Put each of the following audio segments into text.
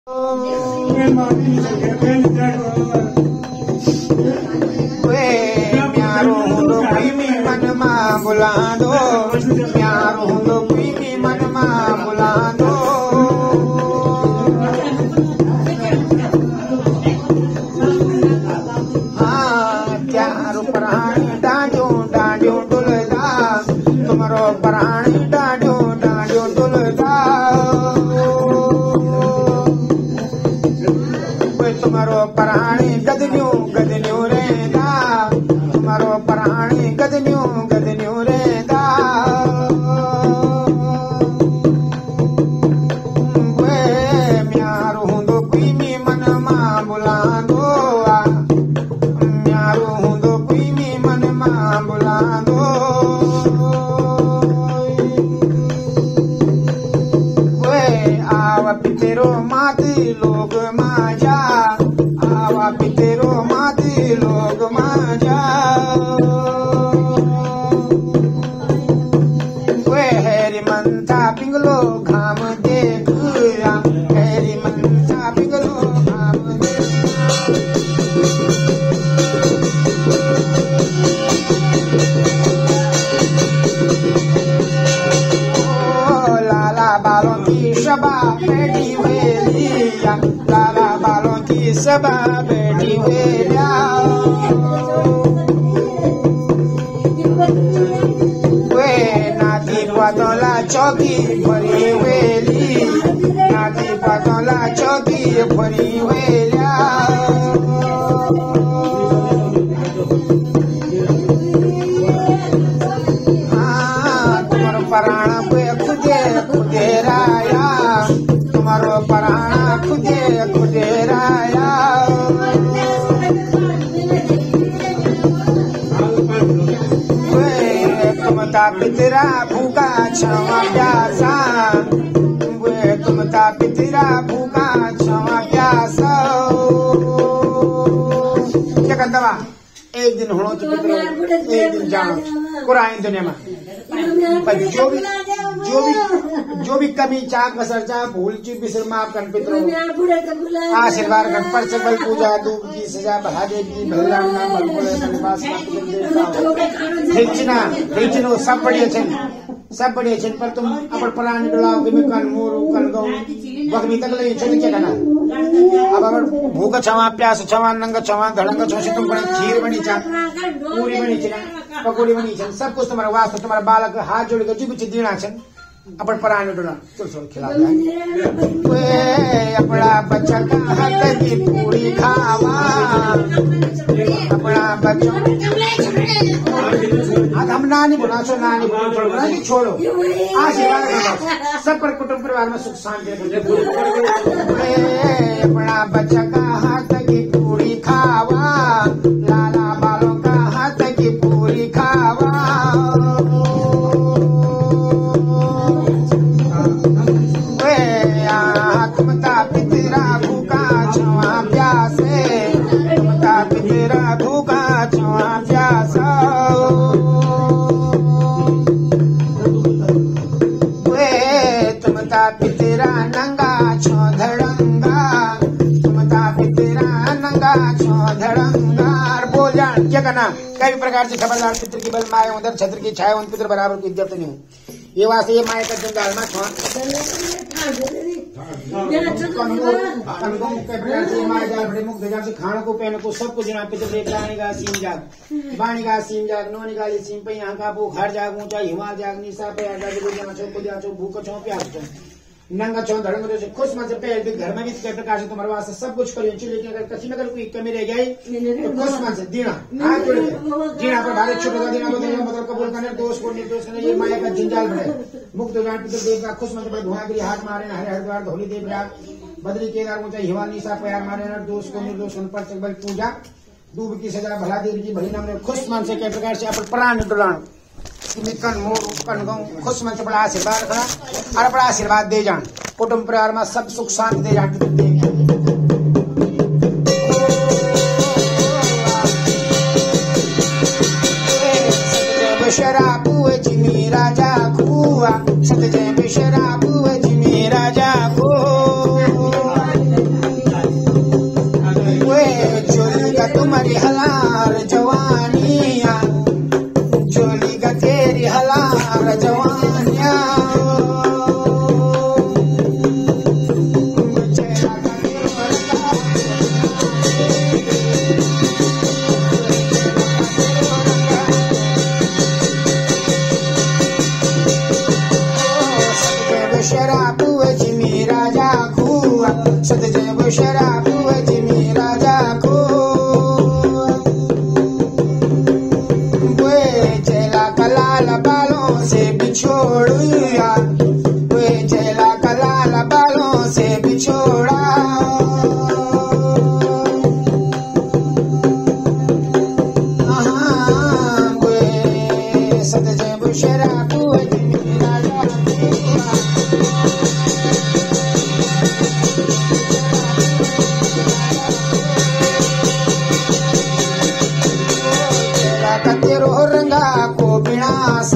मन मां बुला दो, प्यारो दो कोई भी मन मां बुला दो। हाँ प्यारो प्राणी डांडो डांडो डुलदा, तुम्हारो प्राणी डांडो डांडो डुलदा। तुम्हारो प्राणी गदन्यो गदन्यो रेदा, तुम्हारो प्राणी गदन्यो गदन्यो रेदा। वे म्यारो हुंदो कोई मी मन मां बुला दो, म्यारो हुंदो कोई मी मन मां बुला दो। वे आवा पितेरो माती लोग माजा, आवा पितेरो माती लोग माजा। वे हेरी मंथा पिंगलो घाम देख, हेरी मंथा पिंगलो घाम देख। ओ लाला बालों की शबा बैठी वेलिया, लाला बालों की शबा बैठी वेलिया। वे नाती पातोला चौकी भरी वेली, नाती पातोला चौकी भरी वेलिया। हाँ तुम्हारो प्राण पे खुदे खुदे राया, तुम्हारो प्राण खुदे खुदे राया। तुमता पितरा भूखा छवा प्यासा, वे तुमता पितरा भूखा छवा प्यासा। क्या करता बा एक दिन होनो तो पितरो एक दिन जानो कुराई दुनिया में। पर जो भी कमी चाक कसर चा भूल चूक बिसर माफ कर पितरो आशीर्वाद कर पर बल पूजा दूब की सजा बहादे की भगवान नाम बलबुले बनवास हिचना हिचनो सब बढ़िया छन, सब बढ़िया छन। पर तुम अपन प्राण डलाओ कि मैं कल मोरू कल गौ वक्त भी तक ले छन। क्या करना अब अगर भूख छवा प्यास छवा नंग छवा धड़ंग छवा तुम बड़े खीर बनी चा, पूरी बनी छन, पकौड़ी बनी छन, सब कुछ तुम्हारा वास्ते तुम्हारा बालक हाथ जोड़ कर जो कुछ देना छन अपन प्राण डोला चल खिला वे अपना बच्चा का हाथ की पूरी खावा, अपना बच्चा हम नानी बुला छो, नानी बुला छोड़ो आशीर्वाद करो सब पर कुटुंब परिवार में सुख शांति। अपना बच्चा का हाथ की पूरी खावा, लाला बालों का हाथ की पूरी खावा। तुमता पितरा भूखा छवा प्यासे, तुमता पितरा भूखा छवा प्यासा। तुमता पितरा नंगा छो धड़ंगा, तुमता पितरा नंगा छो धड़ंगा। बोल जान क्या करना कई प्रकार से खबरदार पितर की बल माए उधर छत्र की छाया उन पितर बराबर की इज्जत नहीं हो। ये वास्ते ये माए का जंजाल मत छोड़। खाने को पहने को सब कुछ पितर का सीम जाग, बाणी का सीम जाग, नौनी का सीम पे यहाँ का घर जाग, ऊंचा हिमाल जाग, निशा पे जाग, भूख छो प्यास छो नंगा छो धड़ंग से खुश मन से पहले भी घर में भी कई प्रकार से तुम्हारे वास्ते सब कुछ करियो। लेकिन अगर कहीं अगर कोई कमी रह गई तो खुश मन से देना हाथ जोड़ के देना पर भारत छोड़ देना मतलब कबूल करने दोष को निर्दोष करने। ये माया का जंजाल बढ़े मुक्त हो जाए पितर देव का खुश मन से धुआं के लिए हाथ मारे हरे हरिद्वार धोली देव राग बदरी केदार ऊंचा हिमालय सा प्यार मारे दोष को निर्दोष पर बल पूजा दूब की सजा भला देव की भली नाम खुश मन से कई प्रकार से अपन प्राण डुलान कन मोर कन गाँव खुश मन से बड़ा आशीर्वाद रखना और बड़ा आशीर्वाद दे जान कुटुंब परिवार में सब सुख शांति दे जान। शराबू जिमी राजा खुआ सत जय शराबू जिमी राजा खो सत जय बुशरा जिमी राजा को चेला कलाल बालों से बिछोड़ा चेला कलाल बालों से बिछोड़ा सत जय बुशरा जिमी राजा तेरो रंगा को विनाश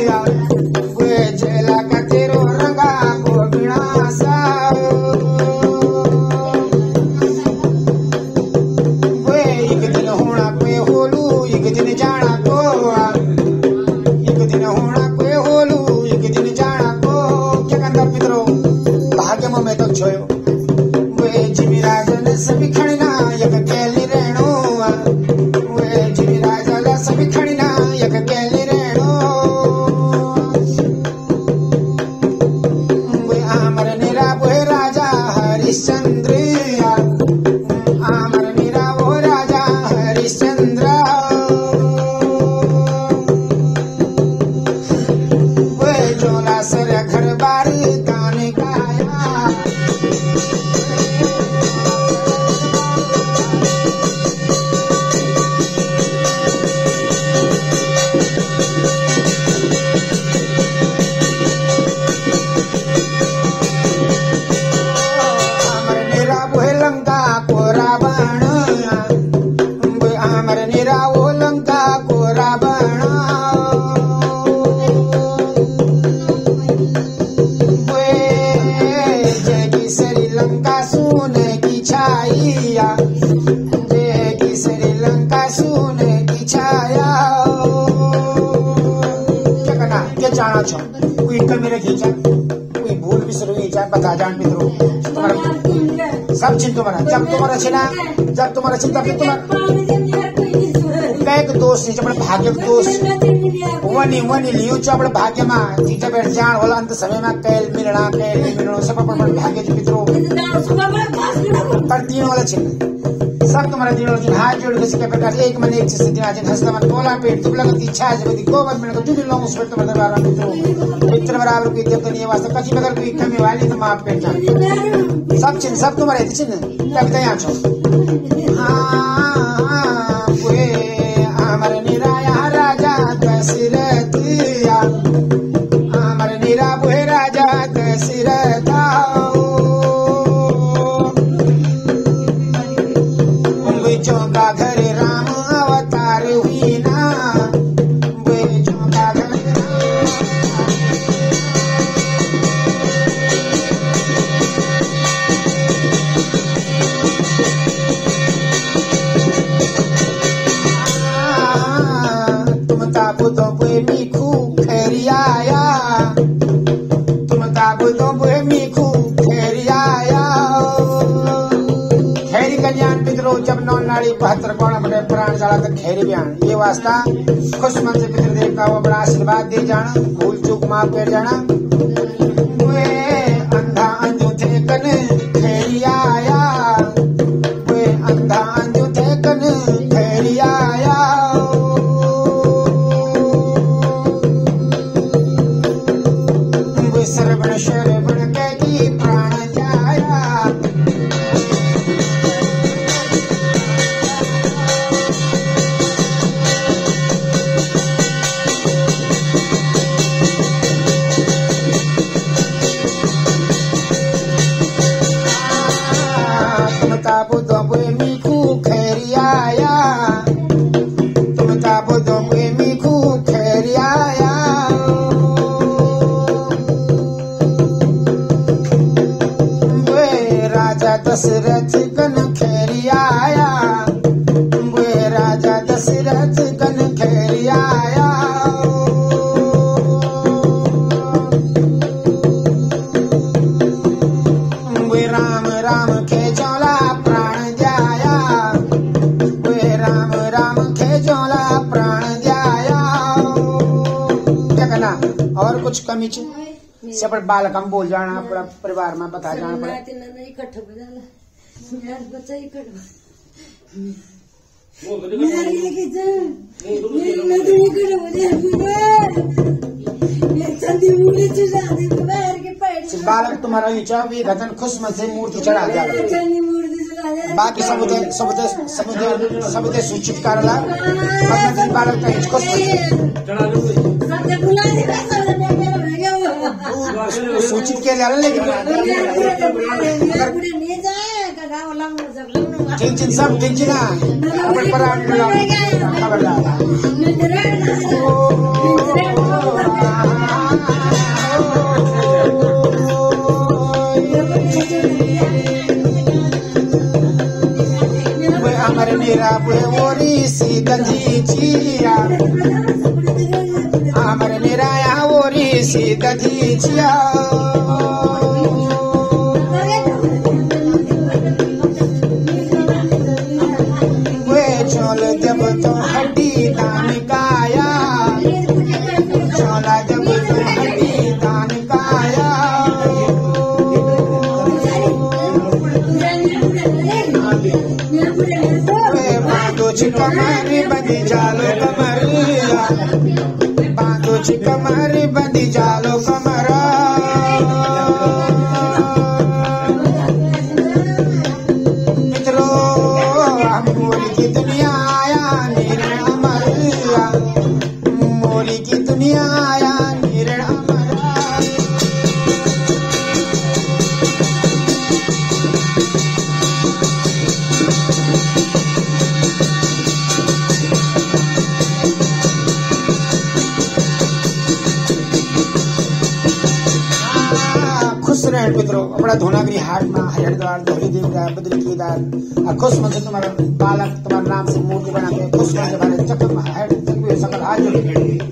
चेला का तेरो रंगा को विनाश एक दिन होना पे होलू एक दिन जाना को एक दिन होना पे होलू एक दिन जाना को क्या करता पितरो भाग्य में तो छोयो वे जिमी राजन सभी खड़ना एक केली रेणो वे जिमी राजा सभी खड़ना एक केली रेणो वे आमर निरा वो राजा हरिश्चंद्र आमर निरा वो राजा हरिश्चंद्र वे जोला सर घर बार गाने गाया लंका को रावण आमर निरा वो लंका को रावण जय की श्रीलंका सोने की छाया जय की श्रीलंका सोने की छाया क्या करना क्या जाना छो कोई कल मेरे खींचा कोई भूल भी शुरू हुई चाहे बता जान मित्रों तुम्हारा सब चिंता मना जब तुम्हारा चिना जब तुम्हारा चिंता फिर तुम्हारा कैक दोष नहीं जब भाग्य दोष वनी वनी लियो चबड़ भाग्य में तीजा बैठ जान होला अंत समय में कैल मिलना सब अपन भाग्य जी मित्रों पर तीन वाला चिन्ह सब तुम्हारा दिन और दिन हाथ जोड़ के क्या प्रकार एक मन एक चीज दिन आज हंसता मन बोला पेट तुम लगती इच्छा है जब गोबर में जो भी लोग उस पर तुम्हारे बारे में मित्रों मित्र बराबर कोई जब तो नहीं वास्ता कभी अगर कोई कमी वाली तो माफ पेट जान सब चिन्ह सब तुम्हारे चिन्ह कविता यहाँ छो हाँ वे आमर निराया राजा दशरथ आमर निरा वो राजा दशरथ चौका घर राम अवतार हुई ना वे चौका घर तुम ताबू तो वे मीखू खेरिया तुम ताबू तो वे मीखू खेरिया खैरी कल्याण पितरो जब नौ नाड़ी 72 कोण बड़े प्राण जाला तक खैरी बयान ये वास्ता खुश मन से पितृ देवता वो बड़ा आशीर्वाद दे जाना भूल चूक माफ कर जाना वे अंधा अंजू थे कन खैरी आया वे अंधा अंजू थे कन खैरी आया वे सरवण शरवण के की प्राण जाया ताबू दो मीखू खेरिया तुम ताबू दो मीखू खेरिया वे राजा दशरथ कन खेरिया वे राजा दशरथ कन खेरिया वे राम राम खे जोला प्राण जाया वे राम राम खे जोला प्राण जाया क्या करना और कुछ कमी सब बालक हम बोल जाना पूरा परिवार में बता जाना पड़ा बालक तुम्हारा नीचा भी घटन खुश मन से मूर्ति चढ़ा दिया बाकी सबुते सूचित करला बालक का खुश सूचित के लेकिन टेंशन सब टेंशन अमर मेरा ओरी सी दधी चिया अमर मेरा ओरी सी दधी चिया चोल जब तो हड्डी दान काया चोला जब तो हड्डी दान काया बांधो कमर बंदी जालो कमरिया बांधो कमर बंदी जालो कमरा मित्रों अपना धोनागिरी हाट में हरिद्वार धोरी देवदार बद्री केदार खुश मन से तुम्हारा बालक तुम्हारे नाम से मूर्ति बना के खुश मन से भरे चक्कर सकल हाथ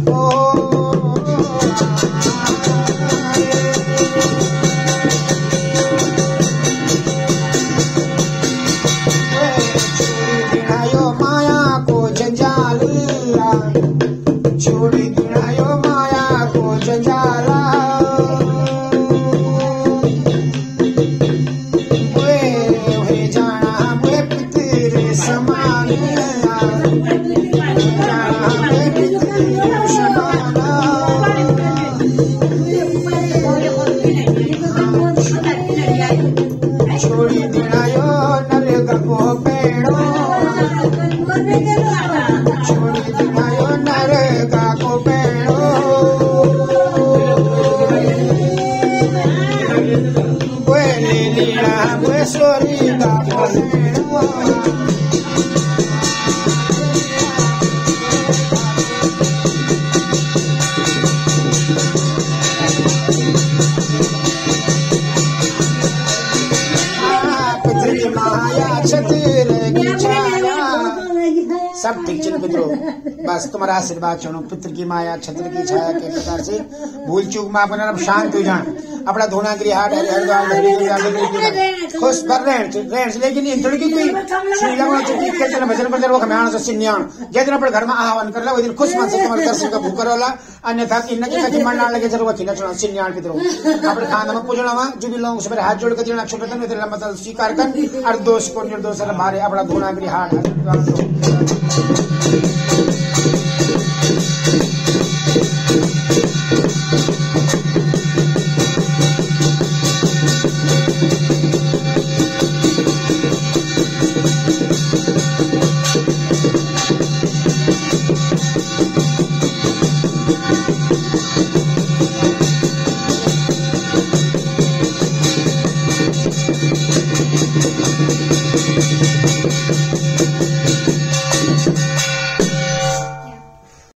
माया को जंजाल छोड़ी दिनायो माया को जंजाला छोड़ी दिनायो नरेगा को पेड़ो छोड़ी दिनायो नरेगा को पेड़ो बोले लीला बोले सोरी का पेड़ो सब ठीक चल मित्रों बस तुम्हारा आशीर्वाद चाहूँ पितृ की माया छत्र की छाया के प्रकार से भूल चूक में अपना शांत हो जाए अपना धोनागिरी हाट हरिद्वार खुश भर रहे लेकिन थोड़ी कोई भजन बजन वो खम्याण से सिन्याण जै दिन अपने घर में आह्वान कर ला वो दिन खुश मन से तुम्हारे दर्शन का भूख करोला अन्यथा कि कहीं मन ना लगे जरूर खिला चुना सिन्याण पितरों अपने खाना में पूजना वहाँ जो भी लोग सुबह हाथ जोड़ कर देना छोटे मतलब स्वीकार कर और दोष को निर्दोष मारे अपना धोनागिरी हाट